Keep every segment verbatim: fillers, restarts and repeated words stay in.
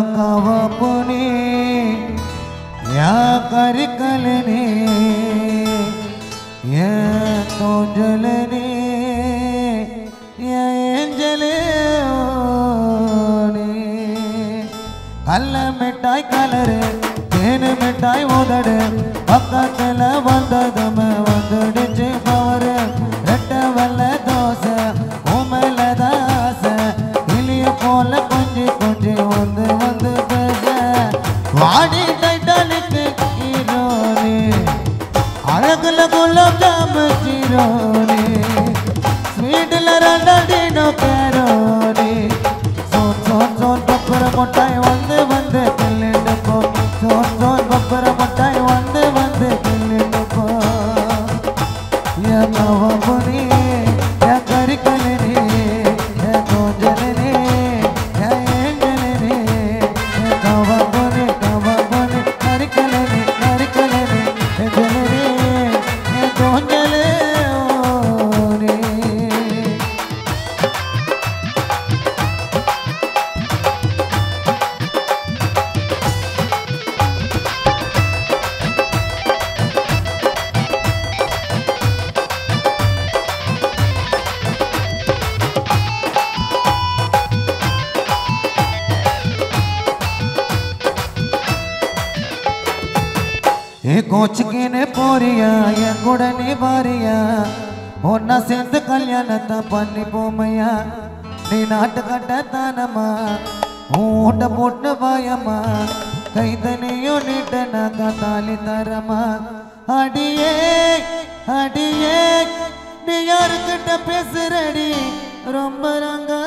कवपुनी या करिकलनी या तोजलनी या एंजलनी कल्ल मिठाई कलर तेन मिठाई उदड़ पक्कल वंददम वंदडिचे पवर रेट वल्ल दोसे उमल दास इलिय पोल कुंजी कुंजी वंद वंद पेश वाड़ी टाइटैनिक हीरोनी अरगल गुलाब जाम चिरोनी स्वीट लरडीनो कैरोनी सोन सोन सोन बब्बर मोटाई वंद वंद कल्लेंडपो सोन सोन बब्बर मोटाई वंद वंद कल्लेंडपो या कवपुनी या करिकलनी या तोजलनी या एंजलनी या कवपुनी कवपुनी करिकलनी करिकलनी एंजलनी या तोजलनी कोचके ने पोरिया या गुड़नी बारिया होना सेंध कल्याण पन्नी पोमया नी नाट कटतानमा ऊट पुट बायमा कैदनियो नीटना कताली तरमा अडिये अडिये नी यार कट पेसरडी रोंबरंगा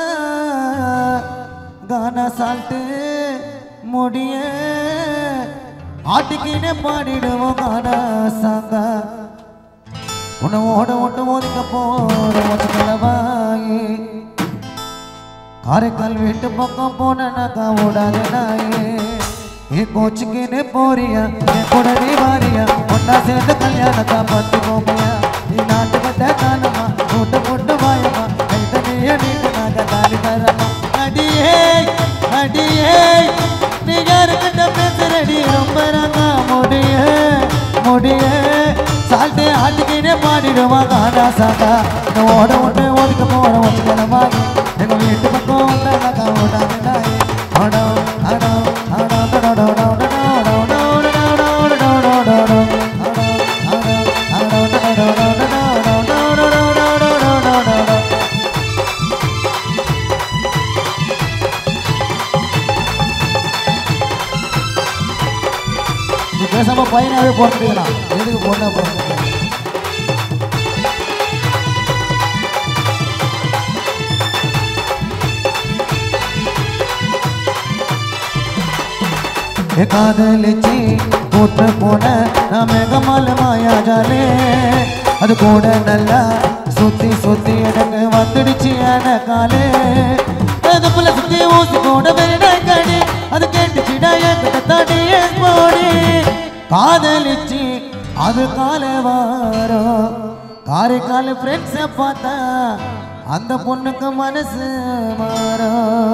गाना साल्टे मुडिये आटिकी ने पाड़ो गाना सांगा उन ओड ओट ओदिक पोरवाई कार्यकल वीट पक्का पोना का उड़ाए ये कोचके ने पोरिया ये कुड़नी बारिया उन्ना से कल्याण का पति गोमिया ये नाटक तानमा फुट फुट वायमा कैदनिया नीटना का ताली तरमा अडिये अडिये निगर कट पेसरडी रोंबरंगा मोडिये मोडिये साल्टे आटिकी ने पाड़िडुवा गाना सांगा ओड ओड ओदिक पोर ओचलमागी एगो वीट पक्को उंडना का उड़ाए ओडो ओडो ओडो ओडो ओडो sama paina ave pondina edu ponna ponna ekadalichi put pona namegamal maya jale adu koda nalla sutti sutti edak vandadichi ana kale adu pula sutti usi koda verenai kadi adu kettichi dayakata tadi espodi कादलिची अदु काले वारो कार्यकाल friends पाता अंद பொண்ணுக்கு மனசு மாறோ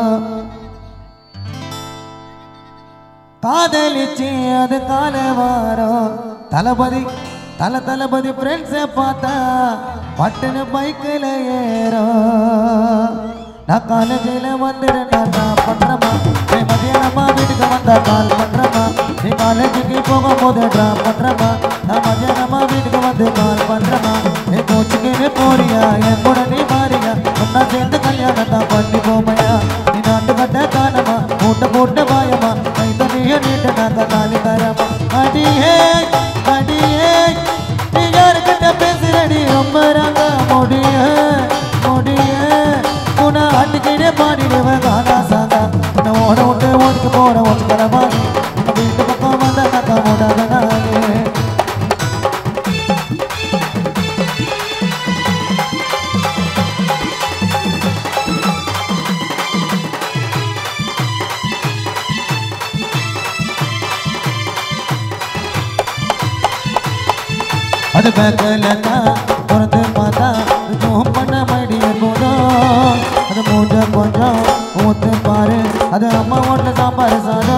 कादलिची अदु काले वारो तलपति तल तलपति फ्रेंड्स पाता पट्टन बाइकल ஏறோ நான் காலேஜில வந்துடுறேன் நான் பண்றமா நீ மதியானமா வீட்டுக்கு வந்தா கால் பண்றமா நீ காலேஜுக்கு போகும்போது ட்ரா பண்றமா நான் மதியானமா வீட்டுக்கு வந்து கால் பண்றமா நீ கோச்சுக்கு போறியா என் கூட நீ மாறியா ஒன்னா சேர்ந்து கல்யாணம் தான் பண்ணி போமையா நீ நாட்டு கட்ட தானமா மூட்டை போட்டு பாயமா கைதனிய நீட்டு நாங்க தாலி தரமா அடியே அடியே நீ யாருக்கிட்ட பேசுறடி ரொம்ப ராங்க முடிய முடிய पुना आटिकी ने पाड़िडुवा गाना सांगा ओड ओड ओदिक पोर ओचलमागी वीट पक्का वंदना का उड़ाए அது பக்கலனா பொறுத்து பார்த்தா जो பண்ண மடிய போதோ அது மூஞ்ச கொஞ்சம் ஊத்து பாரு அது அம்மா ஓட்ட சாம்பார் சாதம்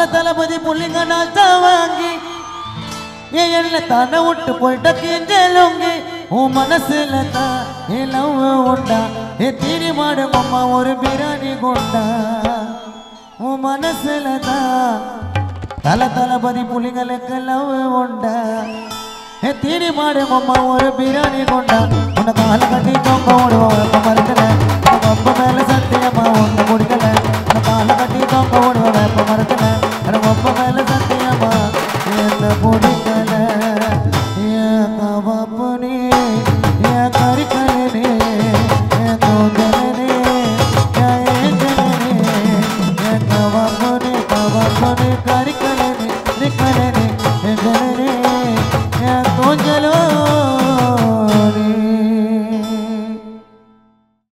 தல தளபதி புள்ளிங்க நாள் தான் வாங்கி என் என்ன தானே விட்டு போயிட்ட கிஞ்சலுங்கி உன் மனசுல தான் என் லவ் உண்டா ஏ தீனி மாடு அம்மா ஒரு பிரியாணி கொண்டா உன் மனசுல தான் தல தளபதி புலிங்களுக்கு லவ் உண்டா ஏ தீனி மாடு அம்மா ஒரு பிரியாணி கொண்டா உன்னை கால கட்டி தொங்க ஓடுவோம் எப்ப மறுக்கல ரொம்ப மேல சத்தியமா ஒன்று முடிக்கல உன்னை கால கட்டி தொங்க ஓடுவோம் எப்ப மறுக்கல ரொம்ப மேல சத்தியமா என்ன முடிக்கல ஏன் கவாப்புனே ஏன் கறிக்கலனே ஏன் தோந்தலனே ஏன் ஏஞ்சலனே ஏன் கவாப்புனே கவாப்புனே கறிக்கலனே நிக்கலனே ஏஞ்சலனே ஏன் தோஞ்சலோ